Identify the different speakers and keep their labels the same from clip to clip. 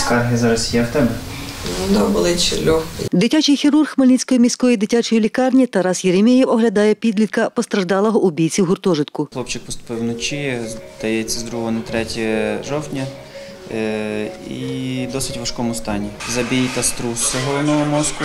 Speaker 1: Скарги зараз є в тебе?
Speaker 2: Да, болить легкий.
Speaker 3: Дитячий хірург Хмельницької міської дитячої лікарні Тарас Єремєєв оглядає підлітка, постраждалого у бійці в гуртожитку.
Speaker 1: Хлопчик поступив вночі, здається, з 2 на 3 жовтня і в досить важкому стані. Забій та струс головного мозку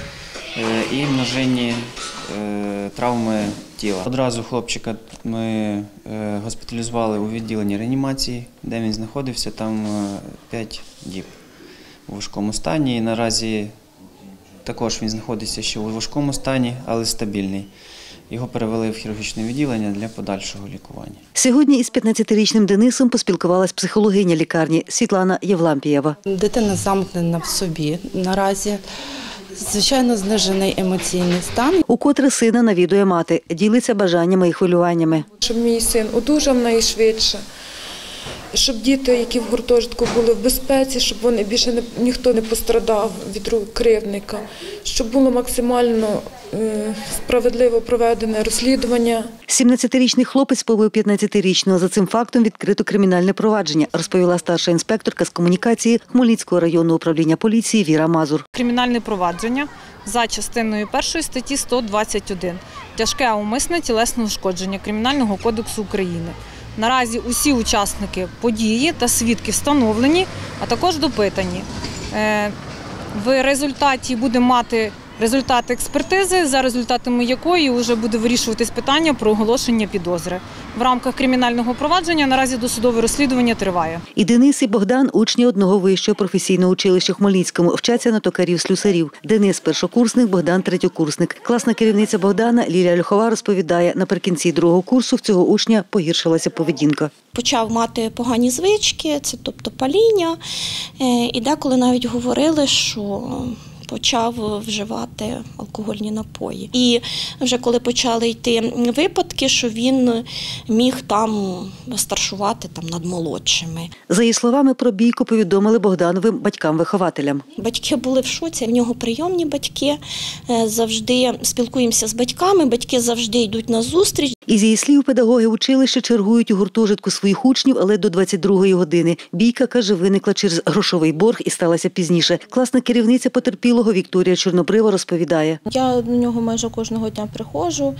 Speaker 1: і множинні травми тіла. Одразу хлопчика ми госпіталізували у відділенні реанімації, де він знаходився, там 5 діб у важкому стані. І наразі також він знаходиться ще у важкому стані, але стабільний. Його перевели в хірургічне відділення для подальшого лікування.
Speaker 3: Сьогодні із 15-річним Денисом поспілкувалась психологиня лікарні Світлана Євлампієва.
Speaker 2: Дитина замкнена в собі наразі. Звичайно, знижений емоційний стан.
Speaker 3: Укотре сина навідує мати, ділиться бажаннями і хвилюваннями.
Speaker 4: Щоб мій син одужав найшвидше, щоб діти, які в гуртожитку, були в безпеці, щоб вони більше ніхто не пострадав від рук кривдника, щоб було максимально справедливо проведене розслідування.
Speaker 3: 17-річний хлопець побив 15-річного. За цим фактом відкрито кримінальне провадження, розповіла старша інспекторка з комунікації Хмельницького районного управління поліції Віра Мазур.
Speaker 5: Кримінальне провадження за частиною 1 статті 121 «Тяжке умисне тілесне ушкодження» Кримінального кодексу України. Наразі усі учасники події та свідки встановлені, а також допитані. В результаті будемо мати результати експертизи, за результатами якої вже буде вирішуватись питання про оголошення підозри. В рамках кримінального провадження наразі досудове розслідування триває.
Speaker 3: І Денис, і Богдан – учні одного вищого професійного училища в Хмельницькому, вчаться на токарів-слюсарів. Денис – першокурсник, Богдан – третьокурсник. Класна керівниця Богдана Лілія Ольхова розповідає, наприкінці 2-го курсу в цього учня погіршилася поведінка.
Speaker 6: Почав мати погані звички, це тобто паління, і деколи навіть говорили, що почав вживати алкогольні напої. І вже коли почали йти випадки, що він міг там старшувати над молодшими.
Speaker 3: За її словами, про бійку повідомили Богдановим батькам-вихователям.
Speaker 6: Батьки були в шоці, в нього прийомні батьки, завжди спілкуємося з батьками, батьки завжди йдуть на зустріч.
Speaker 3: Із її слів, педагоги училища чергують у гуртожитку своїх учнів, але до 22-ї години. Бійка, каже, виникла через грошовий борг і сталася пізніше. Класна керівниця потерпілого Вікторія Чорнобрива розповідає.
Speaker 7: Я до нього майже кожного дня приходжу,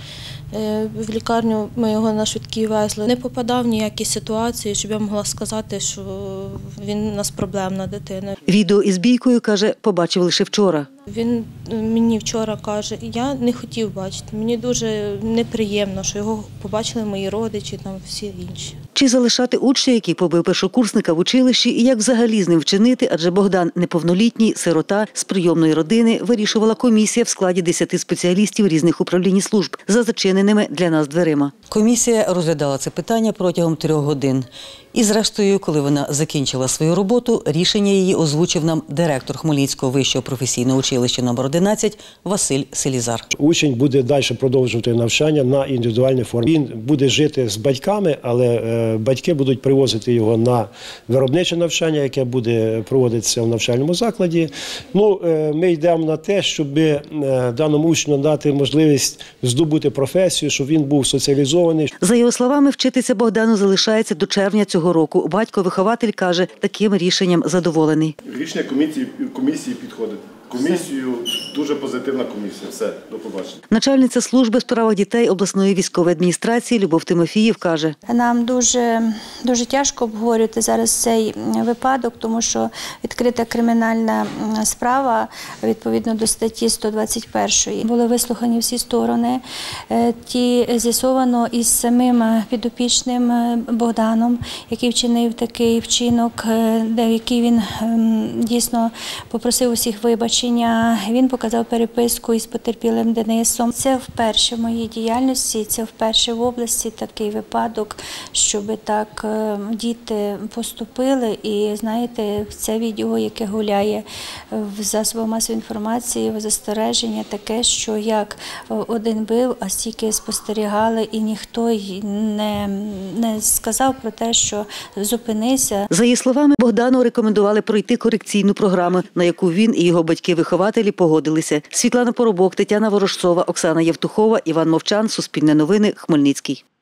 Speaker 7: в лікарню ми його на швидкій везли. Не попадав в ніякі ситуації, щоб я могла сказати, що він у нас проблемна дитина.
Speaker 3: Відео із бійкою, каже, побачив лише вчора.
Speaker 7: Він мені вчора каже, я не хотів бачити, мені дуже неприємно, що його побачили мої родичі, всі інші.
Speaker 3: Чи залишати учня, який побив першокурсника в училищі, і як взагалі з ним вчинити, адже Богдан неповнолітній, сирота, з прийомної родини, вирішувала комісія в складі 10 спеціалістів різних управлінь і служб за зачиненими для нас дверима. Комісія розглядала це питання протягом 3 годин. І зрештою, коли вона закінчила свою роботу, рішення її озвучив нам директор Хмельницького вищого професійного училища номер 11 Василь Селізар.
Speaker 8: Учень буде далі продовжувати навчання на індивідуальній формі. Він буде жити з батьками, але батьки будуть привозити його на виробниче навчання, яке буде проводитися в навчальному закладі. Ми йдемо на те, щоб даному учню дати можливість здобути професію, щоб він був соціалізований.
Speaker 3: За його словами, вчитися Богдану залишається до червня цього року. Батько-вихователь каже, таким рішенням задоволений.
Speaker 9: Рішення комісії підходить. Комісію дуже позитивна комісія. Все, до побачення.
Speaker 3: Начальниця служби у справах дітей обласної військової адміністрації Любов Тимофіїв каже:
Speaker 10: нам дуже тяжко обговорювати зараз цей випадок, тому що відкрита кримінальна справа відповідно до статті 121. Були вислухані всі сторони. З'ясовано із самим підопічним Богданом, який вчинив такий вчинок, де який він дійсно попросив усіх вибачення. Він показав переписку із потерпілим Денисом. Це вперше в моїй діяльності, це вперше в області такий випадок, щоб так діти поступили. І, знаєте, це відео, яке гуляє в засобах масової інформації, застереження таке, що як один бив, а стільки спостерігали, і ніхто не сказав про те, що зупинися.
Speaker 3: За її словами, Богдану рекомендували пройти корекційну програму, на яку він і його батьки-вихователі погодилися. Світлана Поробок, Тетяна Ворожцова, Оксана Євтухова, Іван Мовчан, Суспільне новини, Хмельницький.